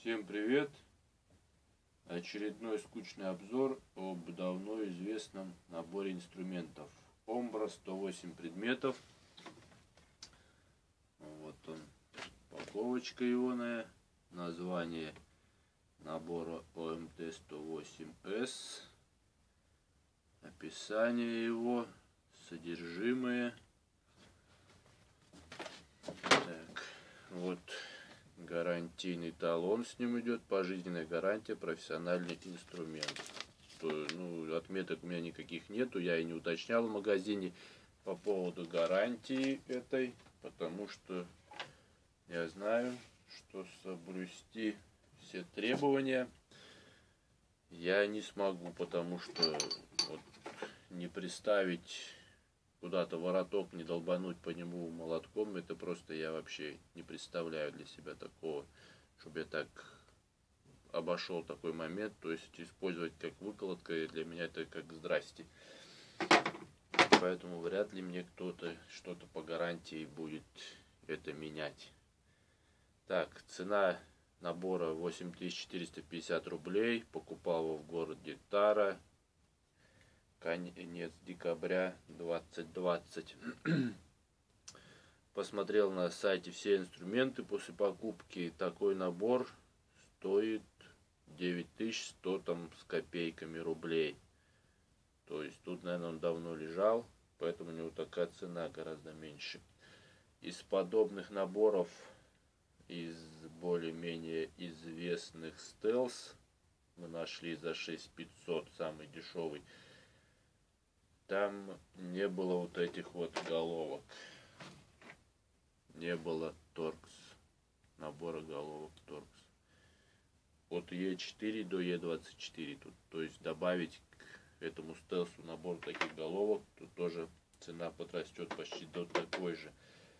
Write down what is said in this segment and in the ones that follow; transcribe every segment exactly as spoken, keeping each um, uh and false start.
Всем привет! Очередной скучный обзор об давно известном наборе инструментов. Омбра, сто восемь предметов. Вот он, упаковочка ионная. Название набора о эм тэ сто восемь эс. Описание его, содержимое. Так, вот гарантийный талон с ним идет, пожизненная гарантия, профессиональный инструмент. То, ну, отметок у меня никаких нету, я и не уточнял в магазине по поводу гарантии этой, потому что я знаю, что соблюсти все требования я не смогу, потому что вот, не приставить куда-то вороток, не долбануть по нему молотком, это просто я вообще не представляю для себя такого, чтобы я так обошел такой момент, то есть использовать как выкладка, для меня это как здрасте. Поэтому вряд ли мне кто-то что-то по гарантии будет это менять. Так, цена набора восемь тысяч четыреста пятьдесят рублей, покупал его в городе Тара. Конец декабря двадцать двадцать. Посмотрел на сайте все инструменты. После покупки такой набор стоит девять тысяч сто там с копейками рублей. То есть тут, наверное, он давно лежал, поэтому у него такая цена гораздо меньше. Из подобных наборов, из более-менее известных стелс, мы нашли за шесть тысяч пятьсот, самый дешевый. Там не было вот этих вот головок. Не было торкс. Набора головок торкс. От е четыре до е двадцать четыре. Тут, то есть добавить к этому стелсу набор таких головок, тут тоже цена подрастет почти до такой же.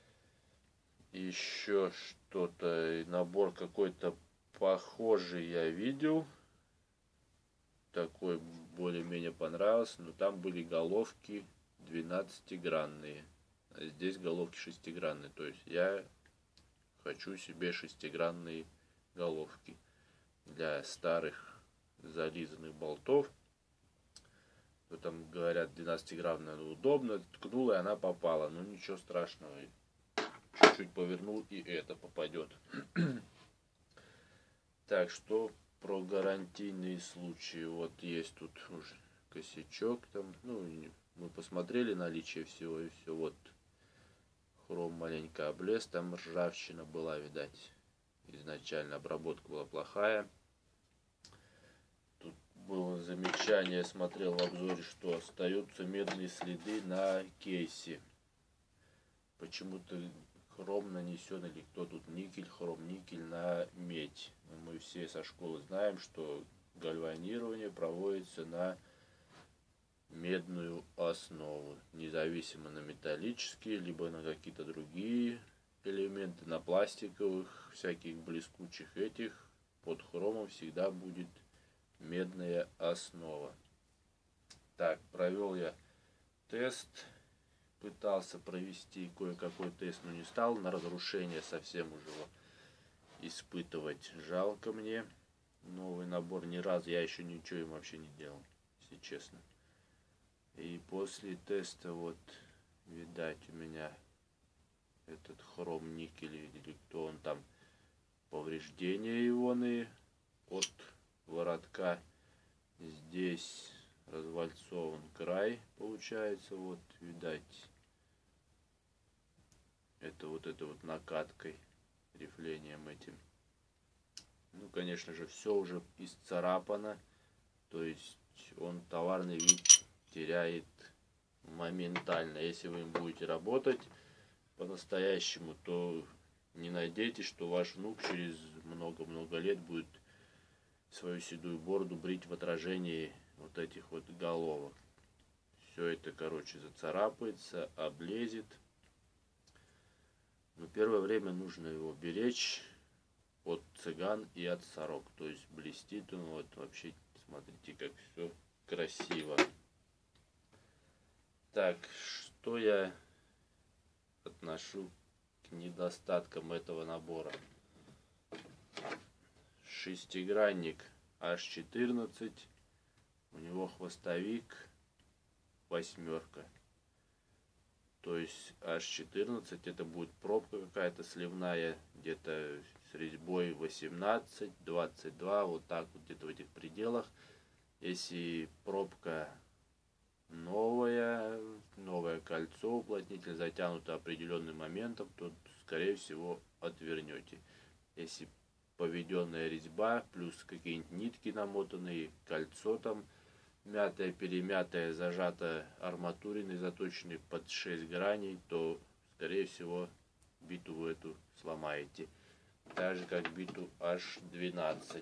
Еще что-то. Набор какой-то похожий я видел. Такой более-менее понравился, но там были головки двенадцатигранные, а здесь головки шестигранные. То есть я хочу себе шестигранные головки для старых зализанных болтов. То там говорят, двенадцатигранная удобно, ткнула и она попала, но ничего страшного, чуть-чуть повернул и это попадет. Так что про гарантийные случаи. Вот есть тут уже косячок там. Ну, мы посмотрели наличие всего и все. Вот хром маленько облез. Там ржавчина была, видать. Изначально обработка была плохая. Тут было замечание, смотрел в обзоре, что остаются медные следы на кейсе. Почему-то хром нанесен, или кто тут, никель, хром, никель на медь. Мы все со школы знаем, что гальванирование проводится на медную основу, независимо на металлические, либо на какие-то другие элементы, на пластиковых, всяких блескучих этих, под хромом всегда будет медная основа. Так, провел я тест. Пытался провести кое-какой тест, но не стал. На разрушение совсем уже его испытывать жалко мне. Новый набор ни разу, я еще ничего им вообще не делал, если честно. И после теста вот, видать, у меня этот хром, никель или кто он там, повреждения ионные от воротка. Здесь развальцован край, получается, вот, видать, это вот это вот накаткой, рифлением этим. Ну, конечно же, все уже исцарапано, то есть он товарный вид теряет моментально. Если вы им будете работать по-настоящему, то не надейтесь, что ваш внук через много-много лет будет свою седую бороду брить в отражении вот этих вот головок. Все это, короче, зацарапается, облезет. Но первое время нужно его беречь от цыган и от сорок. То есть блестит он, вот вообще, смотрите, как все красиво. Так, что я отношу к недостаткам этого набора? шестигранник аш четырнадцать, у него хвостовик восьмерка. То есть аш четырнадцать это будет пробка какая-то сливная, где-то с резьбой восемнадцать, двадцать два, вот так вот где-то в этих пределах. Если пробка новая, новое кольцо, уплотнитель затянуто определенным моментом, то скорее всего отвернете. Если поведенная резьба, плюс какие-нибудь нитки намотанные, кольцо там мятое, перемятое, зажато арматуриной, заточенной под шесть граней, то скорее всего биту вы эту сломаете. Так же как биту аш двенадцать.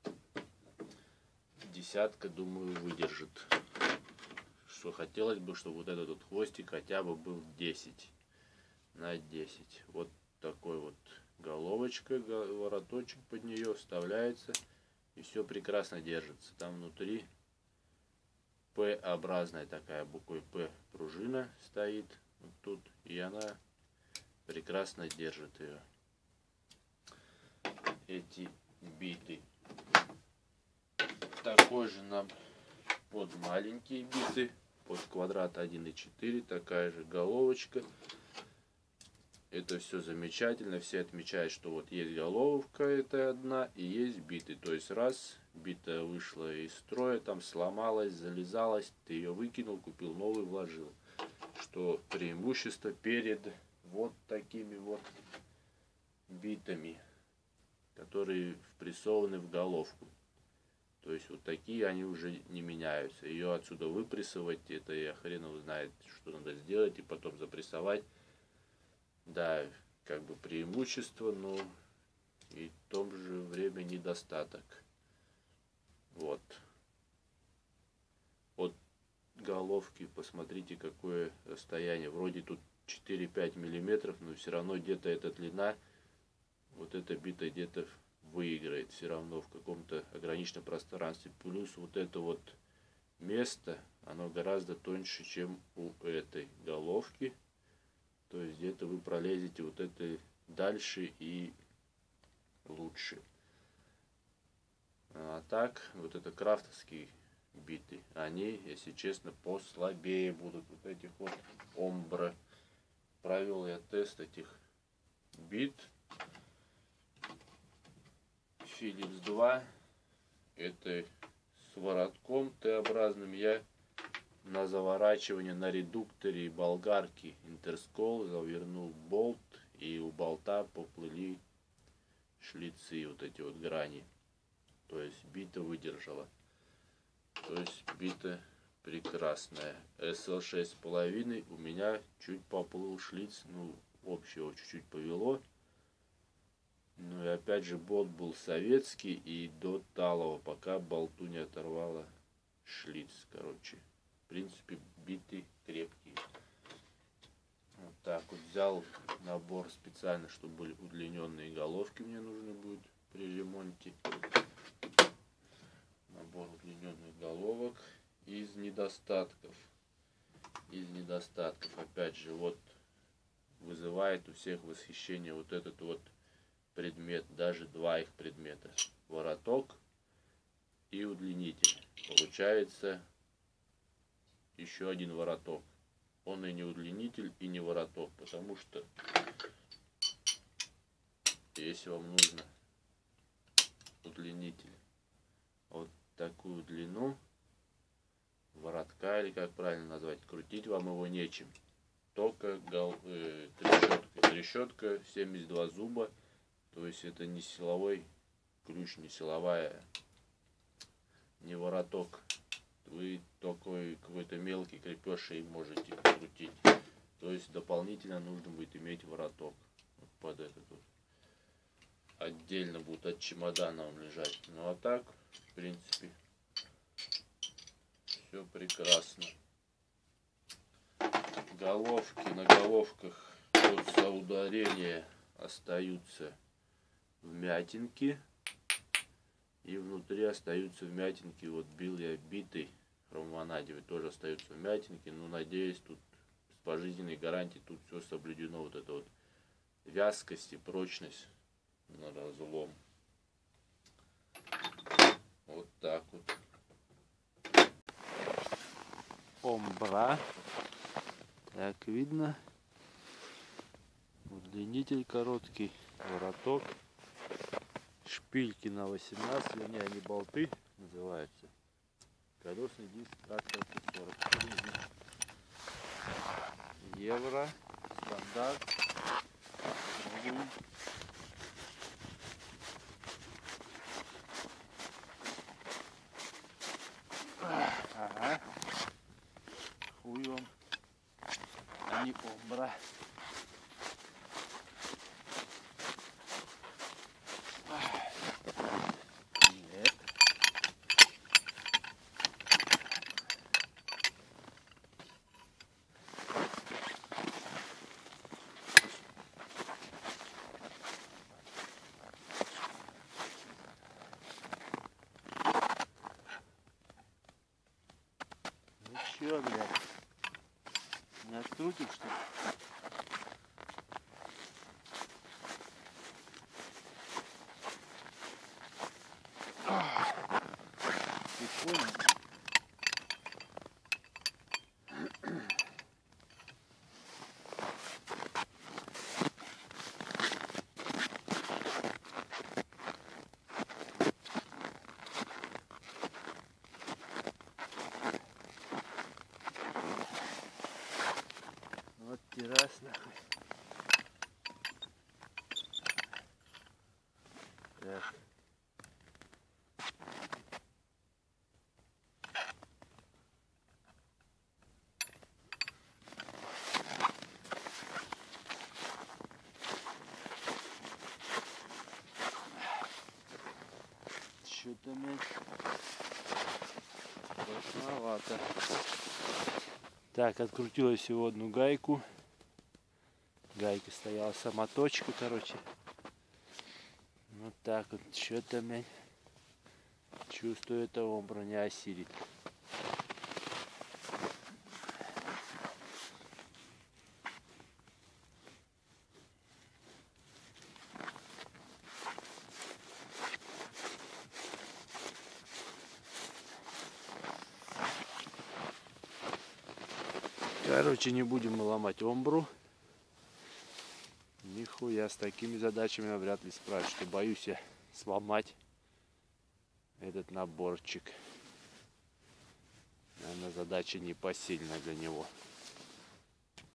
Десятка, думаю, выдержит. Что хотелось бы, чтобы вот этот вот хвостик хотя бы был десять на десять. Вот такой вот головочка, вороточек под нее вставляется, и все прекрасно держится. Там внутри П-образная такая, буквой П пружина стоит вот тут, и она прекрасно держит ее. Эти биты. Такой же нам под маленькие биты, под квадрат один и четыре, такая же головочка. Это все замечательно, все отмечают, что вот есть головка, это одна, и есть биты. То есть раз бита вышла из строя, там сломалась, залезалась, ты ее выкинул, купил новый, вложил. Что преимущество перед вот такими вот битами, которые впрессованы в головку. То есть вот такие они уже не меняются. Ее отсюда выпрессовать, это я хрен его знает, что надо сделать, и потом запрессовать. Да, как бы преимущество, но и в то же время недостаток. Вот. От головки посмотрите, какое расстояние. Вроде тут четыре-пять миллиметров, но все равно где-то эта длина, вот эта бита где-то выиграет все равно в каком-то ограниченном пространстве. Плюс вот это вот место, оно гораздо тоньше, чем у этой головки. То есть где-то вы пролезете вот это дальше и лучше. А так, вот это крафтовские биты, они, если честно, послабее будут. Вот этих вот омбра. Провел я тест этих бит. Philips два. Это с воротком Т-образным. Я на заворачивание на редукторе и болгарке интерскол завернул болт, и у болта поплыли шлицы, вот эти вот грани. То есть бита выдержала. То есть бита прекрасная. эс эл шесть с половиной у меня чуть поплыл шлиц, ну общего чуть-чуть повело. Ну и опять же болт был советский, и до талого, пока болту не оторвало шлиц, короче. В принципе, биты крепкие. Вот так вот взял набор специально, чтобы были удлиненные головки, мне нужны будет при ремонте. Набор удлиненных головок. Из недостатков. Из недостатков, опять же, вот вызывает у всех восхищение вот этот вот предмет, даже два их предмета. Вороток и удлинитель. Получается еще один вороток. Он и не удлинитель, и не вороток, потому что если вам нужно удлинитель вот такую длину воротка, или как правильно назвать, крутить вам его нечем. Только гол, э, трещотка. Трещотка семьдесят два зуба, то есть это не силовой ключ, не силовая, не вороток. Вы такой какой-то мелкий крепеж и можете крутить. То есть дополнительно нужно будет иметь вороток вот под этот вот. Отдельно будет от чемодана он лежать. Ну а так, в принципе, все прекрасно. Головки на головках от соударения остаются вмятинки. И внутри остаются вмятинки. Вот бил я битой хромванадиевой, тоже остаются вмятинки. Но надеюсь, тут с пожизненной гарантией тут все соблюдено. Вот это вот вязкость и прочность на разлом. Вот так вот. Омбра. Так видно. Удлинитель короткий, вороток. Шпильки на восемнадцать, вернее, они болты называются. Колесный диск трактор сорок. Евро. Стандарт. Ага. Хуй он. А не омбра. Нет. Ну чё, блядь? Не открутишь, что ли? Ты понял? Вот террас нахуй. Так. Что-то мне страшновато. Так, открутила всего одну гайку. Гайка стояла самоточка, короче. Вот так вот. Что-то мне чувствую, это омбра не осилит. Короче, не будем мы ломать омбру. Нихуя, с такими задачами я вряд ли справлюсь, что боюсь я сломать этот наборчик. Наверное, задача непосильная для него.